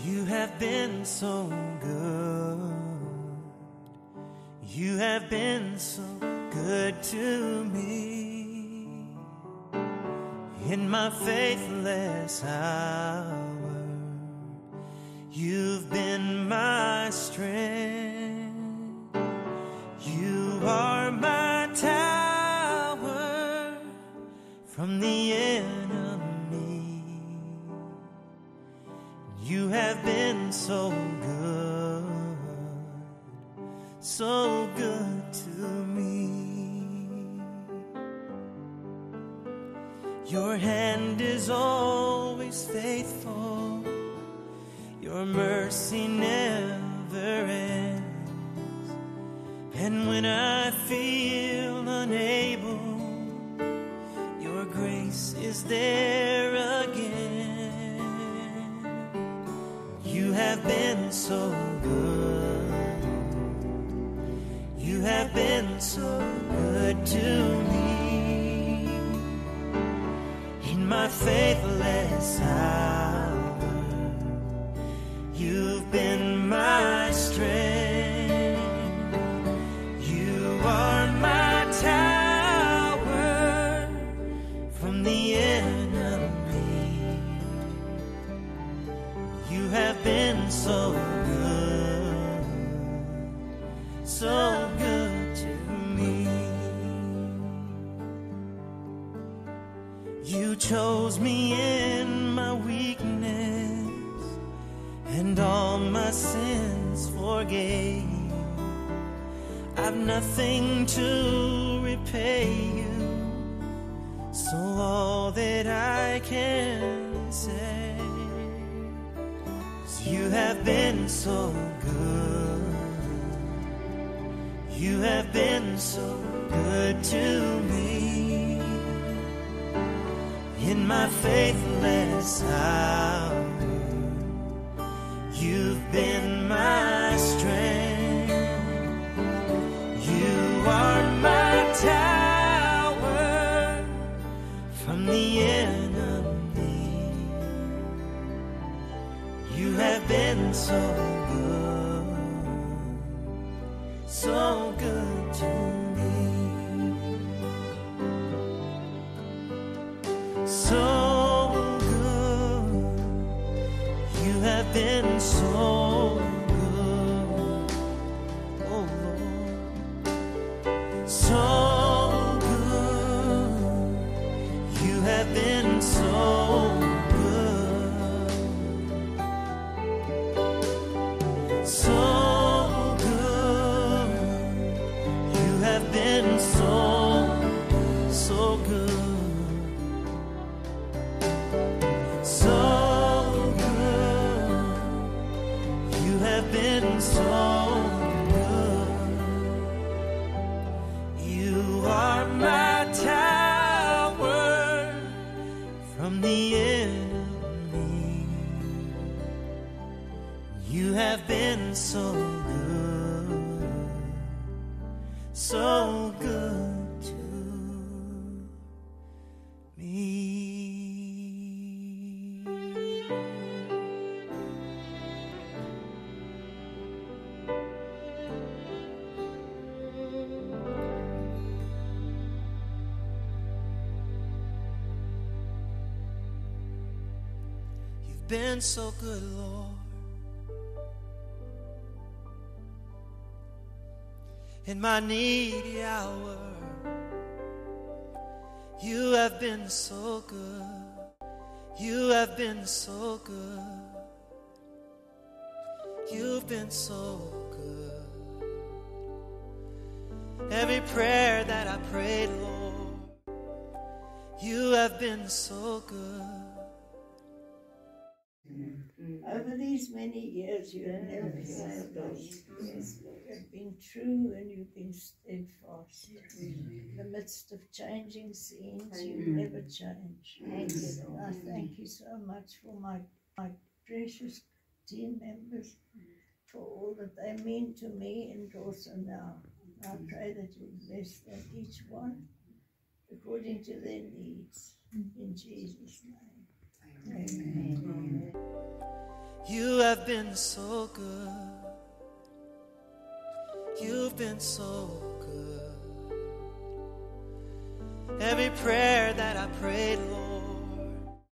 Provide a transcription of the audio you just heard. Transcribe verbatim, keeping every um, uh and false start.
You have been so good. You have been so good to me. In my faithless hour, you've been my strength. You are my tower from the enemy. You have been so good, so good to me. Your hand is always faithful. Your mercy never ends. And when I feel unable, your grace is there again. You have been so good. You have been so good to me. In my faithless hour, you've been my strength. You are my tower from the enemy. You have been so good, so good to me. You chose me in my weakness, and all my sins forgave. I've nothing to repay you, so all that I can say is you have been so good. You have been so good to me. In my faithless hour, you've been my strength. You are my tower from the enemy. You have been so good, so good to me. So good. You have been so good, oh Lord. So good. You have been so good. So good. You have been so, so good. So good. You have been so good. You are my tower from the enemy. You have been so good, so good to me. You've been so good, Lord. In my needy hour, you have been so good. You have been so good. You've been so good. Every prayer that I prayed, Lord, you have been so good. Over these many years, you have never failed us. You've been true and you've been steadfast. In the midst of changing scenes, you never change. And I thank you so much for my, my precious team members, for all that they mean to me and also now. I pray that you bless them, each one, according to their needs. In Jesus' name. Amen. You have been so good. You've been so good. Every prayer that I prayed, Lord,